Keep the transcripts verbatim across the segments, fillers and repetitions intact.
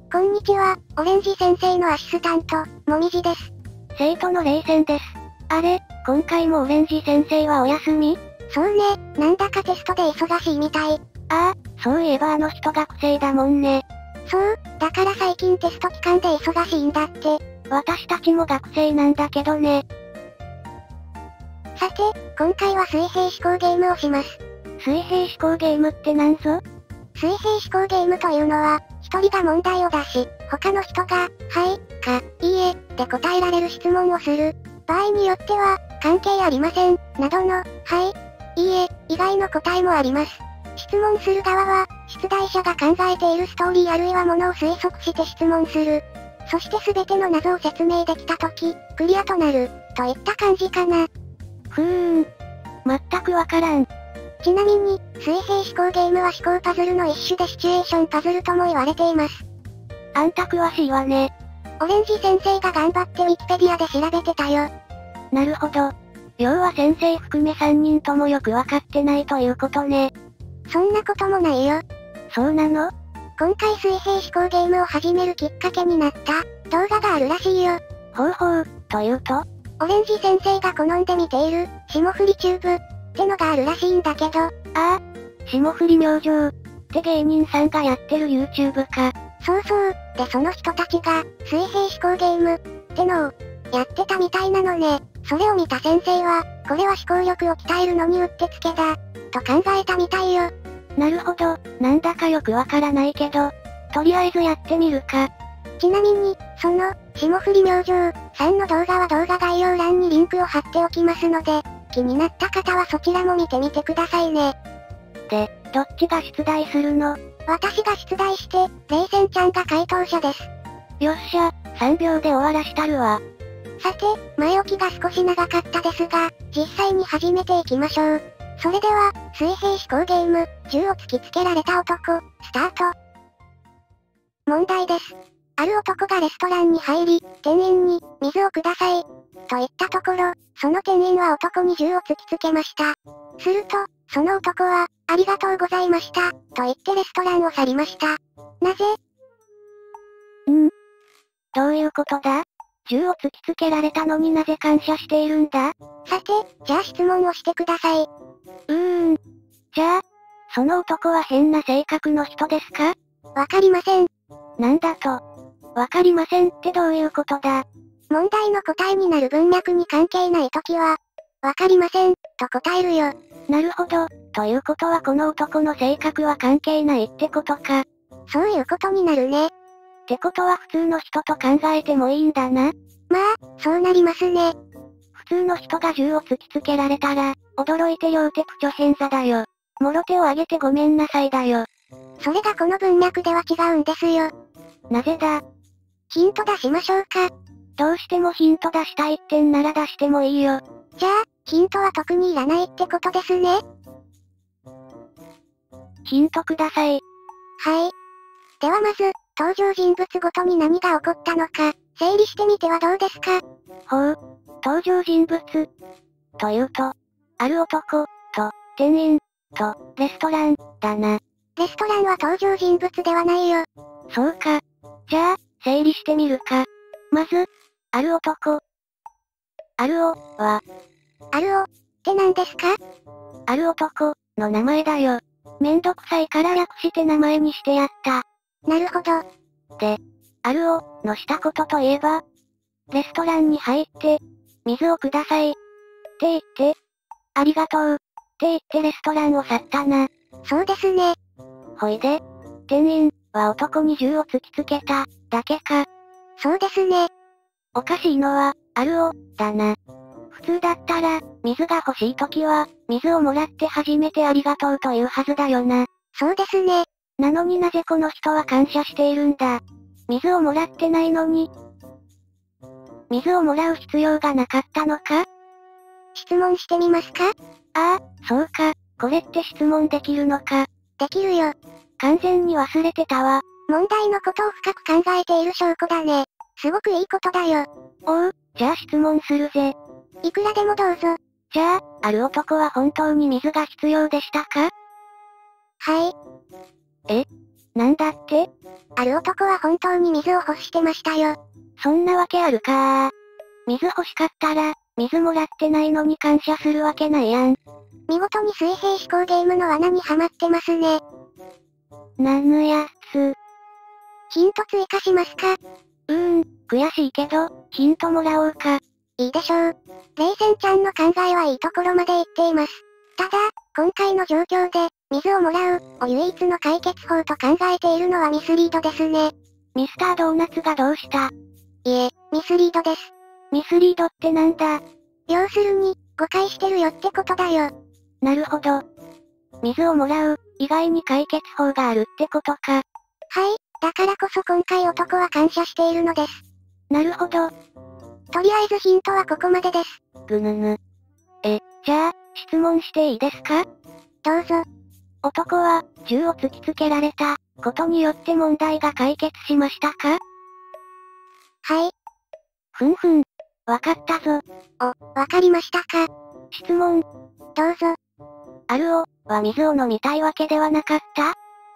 こんにちは、オレンジ先生のアシスタント、もみじです。 生徒のレイセンです。あれ、今回もオレンジ先生はお休み？ そうね、なんだかテストで忙しいみたい。 ああ、そういえばあの人学生だもんね。 そう、だから最近テスト期間で忙しいんだって。 私たちも学生なんだけどね。 さて、今回は水平思考ゲームをします。 水平思考ゲームってなんぞ？ 水平思考ゲームというのは、一人が問題を出し、他の人が、はい、か、いいえ、で答えられる質問をする。場合によっては、関係ありません、などの、はい、いいえ、以外の答えもあります。質問する側は、出題者が考えているストーリーあるいはものを推測して質問する。そして全ての謎を説明できたとき、クリアとなる、といった感じかな。 ふーん。全くわからん。 ちなみに、水平思考ゲームは思考パズルの一種でシチュエーションパズルとも言われています。 あんた詳しいわね。 オレンジ先生が頑張ってウィキペディアで調べてたよ。 なるほど。要は先生含めさんにんともよくわかってないということね。 そんなこともないよ。 そうなの？ 今回水平思考ゲームを始めるきっかけになった動画があるらしいよ。 ほうほう、というと？ オレンジ先生が好んで見ている、霜降りチューブってのがあるらしいんだけど。ああ、霜降り明星って芸人さんがやってる YouTube か。 そうそう、でその人たちが、水平思考ゲームってのをやってたみたいなのね。それを見た先生は、これは思考力を鍛えるのにうってつけだ、と考えたみたいよ。 なるほど、なんだかよくわからないけど、とりあえずやってみるか。 ちなみに、その、霜降り明星さんの動画は動画概要欄にリンクを貼っておきますので、気になった方はそちらも見てみてくださいね。 で、どっちが出題するの？ 私が出題して、レイセンちゃんが回答者です。 よっしゃ、さんびょうで終わらしたるわ。 さて、前置きが少し長かったですが、実際に始めていきましょう。それでは、水平思考ゲーム、銃を突きつけられた男、スタート。問題です。ある男がレストランに入り、店員に、水をください。と言ったところ、その店員は男に銃を突きつけました。すると、その男は、ありがとうございました、と言ってレストランを去りました。なぜ？ ん？どういうことだ？銃を突きつけられたのになぜ感謝しているんだ？ さて、じゃあ質問をしてください。 うーん。じゃあ、その男は変な性格の人ですか？ わかりません。 なんだと？わかりませんってどういうことだ？ 問題の答えになる文脈に関係ないときは、わかりません、と答えるよ。 なるほど。ということはこの男の性格は関係ないってことか。 そういうことになるね。 ってことは普通の人と考えてもいいんだな。 まあ、そうなりますね。 普通の人が銃を突きつけられたら、驚いて両手プチョ偏差だよ。もろ手を挙げてごめんなさいだよ。 それがこの文脈では違うんですよ。 なぜだ？ ヒント出しましょうか。 どうしてもヒント出したいってんなら出してもいいよ。 じゃあ、ヒントは特にいらないってことですね。 ヒントください。 はい。ではまず、登場人物ごとに何が起こったのか、整理してみてはどうですか？ ほう。登場人物。というと、ある男、と、店員、と、レストラン、だな。 レストランは登場人物ではないよ。 そうか。じゃあ、整理してみるか。まず、ある男。あるお、は、 あるお、って何ですか？ ある男、の名前だよ。めんどくさいから略して名前にしてやった。 なるほど。 で、あるお、のしたことといえば、レストランに入って、水をください。って言って、ありがとう。って言ってレストランを去ったな。 そうですね。 ほいで、店員、は男に銃を突きつけた、だけか。 そうですね。 おかしいのは、あるお、だな。普通だったら、水が欲しいときは、水をもらって初めてありがとうというはずだよな。 そうですね。 なのになぜこの人は感謝しているんだ。水をもらってないのに。水をもらう必要がなかったのか？ 質問してみますか？ ああ、そうか。これって質問できるのか。 できるよ。 完全に忘れてたわ。 問題のことを深く考えている証拠だね。すごくいいことだよ。 おう、じゃあ質問するぜ。 いくらでもどうぞ。 じゃあ、ある男は本当に水が必要でしたか？ はい。 え？ なんだって？ ある男は本当に水を欲してましたよ。 そんなわけあるかー。水欲しかったら、水もらってないのに感謝するわけないやん。 見事に水平思考ゲームの罠にはまってますね。 なぬやつ。 ヒント追加しますか？ うーん、悔しいけど、ヒントもらおうか。 いいでしょう。レイセンちゃんの考えはいいところまで行っています。ただ、今回の状況で、水をもらう、を唯一の解決法と考えているのはミスリードですね。 ミスタードーナツがどうした？ いえ、ミスリードです。 ミスリードってなんだ？ 要するに、誤解してるよってことだよ。 なるほど。水をもらう、以外に解決法があるってことか。 はい、だからこそ今回男は感謝しているのです。 なるほど。 とりあえずヒントはここまでです。 ぐぬぬ。え、じゃあ、質問していいですか？ どうぞ。 男は、銃を突きつけられた、ことによって問題が解決しましたか？ はい。 ふんふん。わかったぞ。 お、わかりましたか？ 質問。 どうぞ。 アルオ、は水を飲みたいわけではなかった？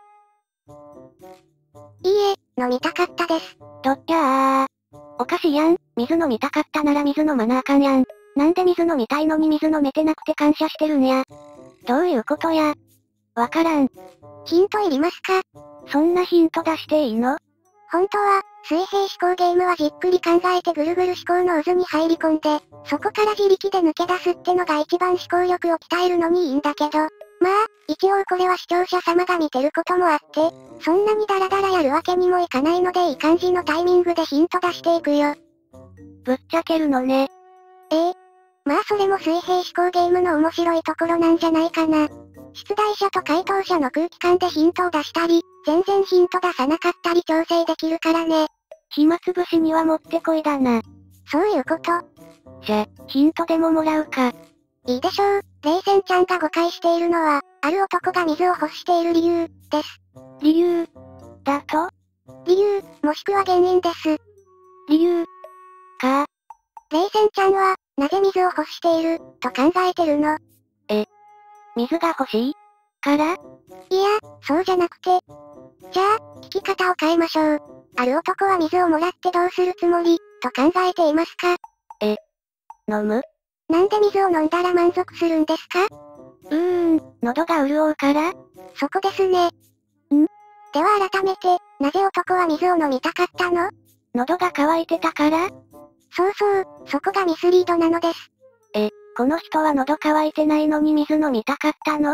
いいえ、飲みたかったです。 どっちゃー。おかしいやん。水飲みたかったなら水飲まなあかんやん。なんで水飲みたいのに水飲めてなくて感謝してるんや。どういうことや。わからん。 ヒントいりますか？ そんなヒント出していいの？ 本当は、水平思考ゲームはじっくり考えてぐるぐる思考の渦に入り込んで、そこから自力で抜け出すってのが一番思考力を鍛えるのにいいんだけど、まあ、一応これは視聴者様が見てることもあって、そんなにダラダラやるわけにもいかないのでいい感じのタイミングでヒント出していくよ。 ぶっちゃけるのね。 ええ。まあそれも水平思考ゲームの面白いところなんじゃないかな。出題者と回答者の空気感でヒントを出したり、全然ヒント出さなかったり調整できるからね。 暇つぶしにはもってこいだな。 そういうこと。 じゃ、ヒントでももらうか。 いいでしょう。レイセンちゃんが誤解しているのは、ある男が水を欲している理由、です。 理由だと？ 理由、もしくは原因です。 理由か。 レイセンちゃんは、なぜ水を欲している、と考えてるの？ え、水が欲しいから？ いや、そうじゃなくて。じゃあ、聞き方を変えましょう。ある男は水をもらってどうするつもり、と考えていますか？ え、飲む？ なんで水を飲んだら満足するんですか？ うーん、喉が潤うから？ そこですね。ん？では改めて、なぜ男は水を飲みたかったの？ 喉が渇いてたから？ そうそう、そこがミスリードなのです。 え、この人は喉乾いてないのに水飲みたかったの？ はい、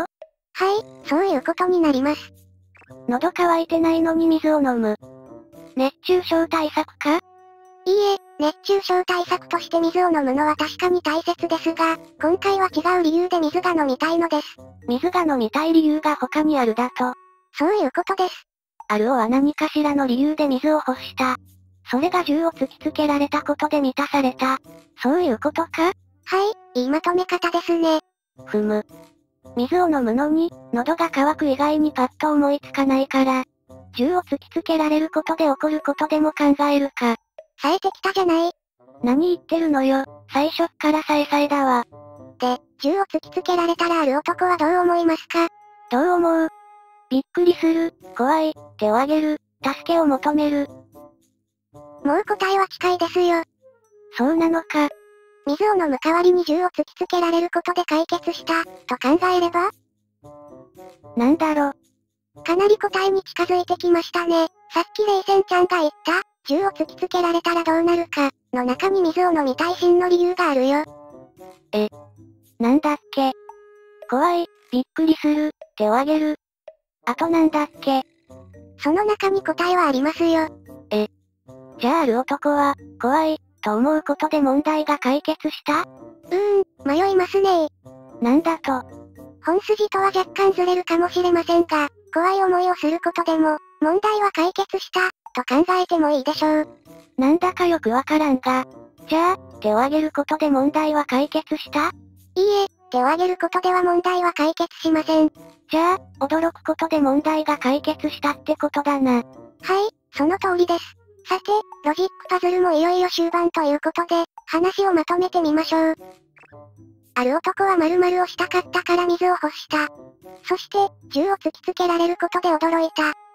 そういうことになります。 喉乾いてないのに水を飲む。熱中症対策か？ いいえ、熱中症対策として水を飲むのは確かに大切ですが、今回は違う理由で水が飲みたいのです。 水が飲みたい理由が他にあるだと？ そういうことです。 アルオは何かしらの理由で水を欲した。それが銃を突きつけられたことで満たされた。そういうことか？ はい、いいまとめ方ですね。 ふむ。水を飲むのに、喉が渇く以外にパッと思いつかないから、銃を突きつけられることで起こることでも考えるか。 冴えてきたじゃない。 何言ってるのよ、最初っからさえさえだわ。 で、銃を突きつけられたらある男はどう思いますか？ どう思う？びっくりする、怖い、手を挙げる、助けを求める。 もう答えは近いですよ。 そうなのか。 水を飲む代わりに銃を突きつけられることで解決した、と考えれば？ なんだろ。 かなり答えに近づいてきましたね。さっきレイセンちゃんが言った、銃を突きつけられたらどうなるか、の中に水を飲みたい真の理由があるよ。 え、なんだっけ。怖い、びっくりする、手を挙げる。あとなんだっけ。 その中に答えはありますよ。 え、じゃあある男は、怖い、と思うことで問題が解決した？ うーん、迷いますね。 なんだと？ 本筋とは若干ずれるかもしれませんが、怖い思いをすることでも、問題は解決した、と考えてもいいでしょう。 なんだかよくわからんが。じゃあ、手を挙げることで問題は解決した？ いいえ、手を挙げることでは問題は解決しません。 じゃあ、驚くことで問題が解決したってことだな。 はい、その通りです。さて、ロジックパズルもいよいよ終盤ということで、話をまとめてみましょう。ある男は〇〇をしたかったから水を欲した。そして、銃を突きつけられることで驚いた。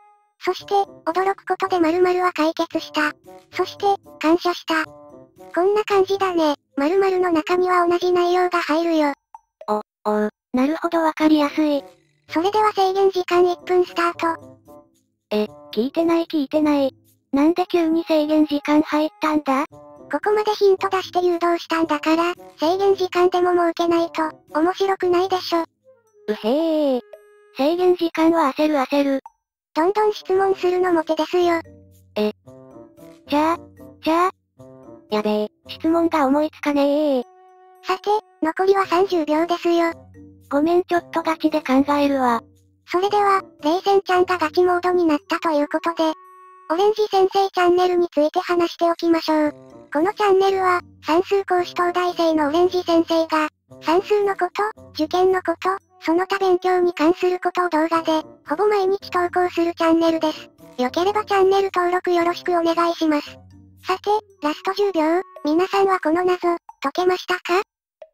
そして、驚くことで〇〇は解決した。そして、感謝した。こんな感じだね。〇〇の中には同じ内容が入るよ。 お、おう、なるほどわかりやすい。 それでは制限時間いっぷんスタート。 え、聞いてない聞いてない。なんで急に制限時間入ったんだ？ ここまでヒント出して誘導したんだから、制限時間でも設けないと、面白くないでしょ。 うへー。制限時間は焦る焦る。 どんどん質問するのも手ですよ。 え。じゃあ、じゃあ。やべえ、質問が思いつかねえ。 さて、残りはさんじゅうびょうですよ。 ごめんちょっとガチで考えるわ。 それでは、レイセンちゃんがガチモードになったということで、オレンジ先生チャンネルについて話しておきましょう。このチャンネルは、算数講師東大生のオレンジ先生が、算数のこと、受験のこと、その他勉強に関することを動画で、ほぼ毎日投稿するチャンネルです。よければチャンネル登録よろしくお願いします。さて、ラストじゅうびょう、皆さんはこの謎、解けましたか？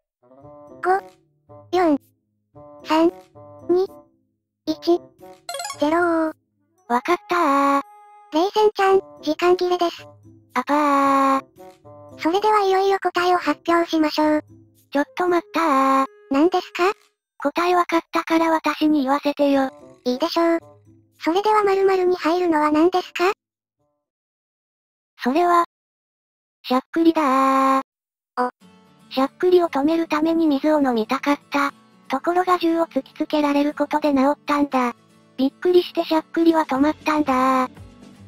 ご、よん、さん、に、いち、ゼロー。 わかったー。 レイセンちゃん、時間切れです。 あぱー。 それではいよいよ答えを発表しましょう。 ちょっと待ったー。 何ですか？ 答えわかったから私に言わせてよ。 いいでしょう。それでは〇〇に入るのは何ですか？ それは、しゃっくりだー。 お。 しゃっくりを止めるために水を飲みたかった。ところが銃を突きつけられることで治ったんだ。びっくりしてしゃっくりは止まったんだー。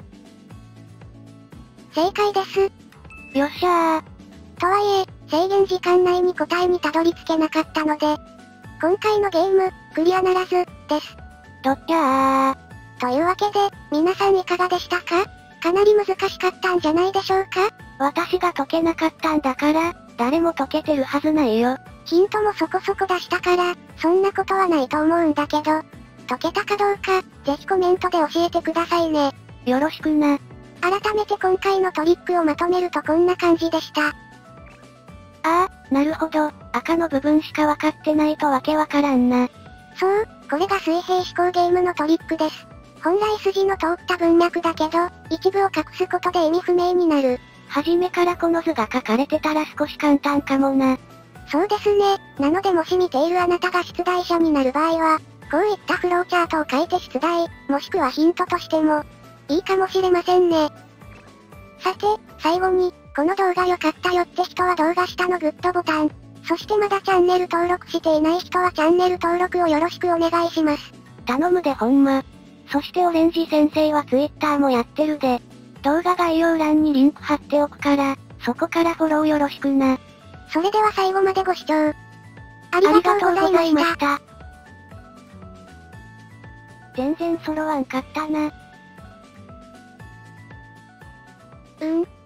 正解です。 よっしゃー。 とはいえ、制限時間内に答えにたどり着けなかったので、今回のゲーム、クリアならず、です。 どっちゃー。 というわけで、皆さんいかがでしたか？かなり難しかったんじゃないでしょうか？ 私が解けなかったんだから、誰も解けてるはずないよ。 ヒントもそこそこ出したから、そんなことはないと思うんだけど、解けたかどうか、ぜひコメントで教えてくださいね。 よろしくな。 改めて今回のトリックをまとめるとこんな感じでした。 ああ、なるほど、赤の部分しかわかってないとわけわからんな。 そう、これが水平思考ゲームのトリックです。本来筋の通った文脈だけど、一部を隠すことで意味不明になる。 初めからこの図が書かれてたら少し簡単かもな。 そうですね。なのでもし見ているあなたが出題者になる場合は、こういったフローチャートを書いて出題、もしくはヒントとしても、いいかもしれませんね。さて、最後に、この動画良かったよって人は動画下のグッドボタン、そしてまだチャンネル登録していない人はチャンネル登録をよろしくお願いします。 頼むでほんま。そしてオレンジ先生はツイッターもやってるで。動画概要欄にリンク貼っておくから、そこからフォローよろしくな。 それでは最後までご視聴ありがとうございました。 全然揃わんかったな。 うん。